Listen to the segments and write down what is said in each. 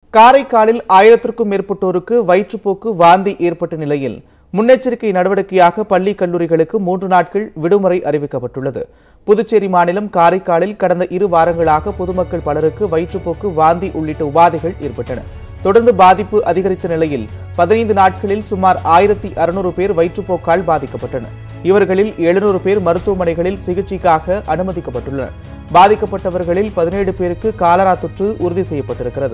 காரைக்காலில் 1000க்கும் மேற்பட்டோருக்கு வயிற்றுப்போக்கு வாந்தி ஏற்பட்ட நிலையில் முன்னெச்சரிக்கை நடவடிக்கையாக பள்ளி கல்லூரிகளுக்கு 3 நாட்கள் விடுமுறை அறிவிக்கப்பட்டுள்ளது. புதுச்சேரி மாநிலம் காரைக்காலில் கடந்த 2 வாரங்களாக பொதுமக்கள் பலருக்கு வயிற்றுப்போக்கு வாந்தி உள்ளிட்ட உபாதைகள் ஏற்பட்டன. தொடர்ந்து பாதிப்பு அதிகரித்த நிலையில் 15 நாட்களில் சுமார் 1600 பேர் வயிற்றுப்போக்கால் பாதிக்கப்பட்டனர். இவர்களில் 700 பேர் மருத்துவமனைகளில் சிகிச்சைக்காக அனுமதிக்கப்பட்டுள்ளனர். பாதிக்கப்பட்டவர்களில் 17 பேருக்கு காலரா தொற்று உறுதி செய்யப்பட்டிருக்கிறது.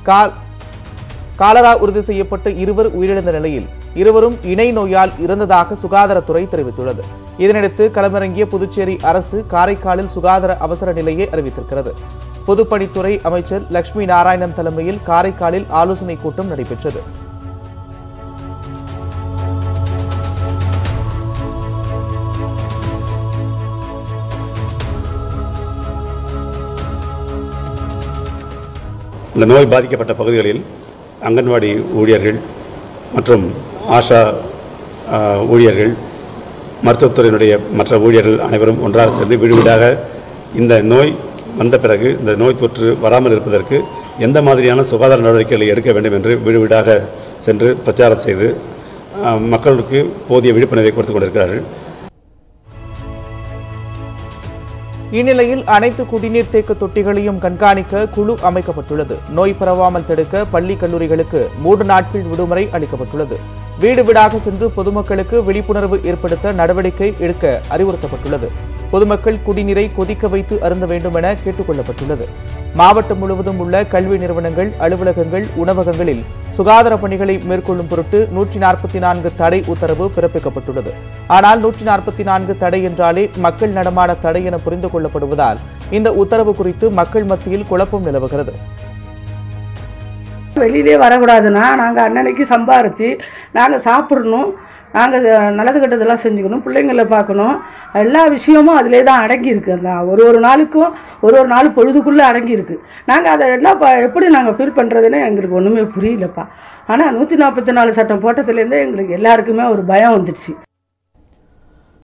காலரா உறுதி செய்யப்பட்ட 2 உயிரிழந்த நிலையில் 2 இணை நோயால் இறந்ததாக சுகாதாரத்துறை தெரிவித்துள்ளது. இதனையடுத்து களமிறங்கிய புதுச்சேரி அரசு காரைக்காலில் சுகாதார அவசர நிலையை அறிவித்திருக்கிறது. பொதுப்பணித்துறை அமைச்சர் லட்சுமி நாராயணன் தலைமையில் காரைக்காலில் ஆலோசனைக் கூட்டம் நடைபெற்றது. இந்த நோய் பாதிக்கப்பட்ட பகுதிகளில் அங்கன்வாடி ஊழியர்கள் மற்றும் ஆஷா ஊழியர்கள், மருத்துவத்துறையினுடைய மற்ற ஊழியர்கள் அனைவரும் ஒன்றாக சேர்ந்து வீடாக இந்த நோய் வந்த பிறகு இந்த நோய் தொற்று வராமல் இருப்பதற்கு எந்த மாதிரியான சுகாதார நடவடிக்கைகளை எடுக்க வேண்டும் என்று வீடாக சென்று பிரச்சாரம் செய்து மக்களுக்கு போதிய விழிப்புணர்வை கொடுத்துக் கொண்டிருக்கிறார்கள். இந்நிலையில் அனைத்து குடிநீர் தேக்க தொட்டிகளையும் கண்காணிக்க குழு அமைக்கப்பட்டுள்ளது. நோய் பரவாமல் தடுக்க பள்ளி கல்லூரிகளுக்கு 3 நாட்கள் விடுமுறை அளிக்கப்பட்டுள்ளது. வீடாக சென்று பொதுமக்களுக்கு விழிப்புணர்வு ஏற்படுத்த நடவடிக்கை எடுக்க அறிவுறுத்தப்பட்டுள்ளது. பொதுமக்கள் குடிநீரை கொதிக்க வைத்து அருந்த வேண்டும் என கேட்டுக் கொள்ளப்பட்டுள்ளது. மாவட்டம் முழுவதும் உள்ள கல்வி நிறுவனங்கள், அலுவலகங்கள், உணவகங்களில் சுகாதார பணிகளை மேற்கொள்ளும் பொருட்டு 144 தடை உத்தரவு பிறப்பிக்கப்பட்டுள்ளது. ஆனால் 144 தடை என்றாலே மக்கள் நடமாட தடை என புரிந்து கொள்ளப்படுவதால் இந்த உத்தரவு குறித்து மக்கள் மத்தியில் குழப்பம் நிலவுகிறது. வெளியிலே வரக்கூடாதுன்னா நாங்கள் அன்னன்னைக்கு சம்பாரித்து நாங்கள் சாப்பிடணும், நாங்கள் நல்லது கெட்டதெல்லாம் செஞ்சுக்கணும், பிள்ளைங்களை பார்க்கணும், எல்லா விஷயமும் அதிலே தான் அடங்கியிருக்கு. அந்த ஒரு நாளுக்கும் ஒரு நாள் பொழுதுக்குள்ளே அடங்கியிருக்கு. நாங்கள் அதை எப்படி நாங்கள் ஃபீல் பண்ணுறதுன்னு எங்களுக்கு ஒன்றுமே புரியலப்பா. ஆனால் 144 சட்டம் போட்டதுலேருந்தே எங்களுக்கு எல்லாருக்குமே ஒரு பயம் வந்துடுச்சு.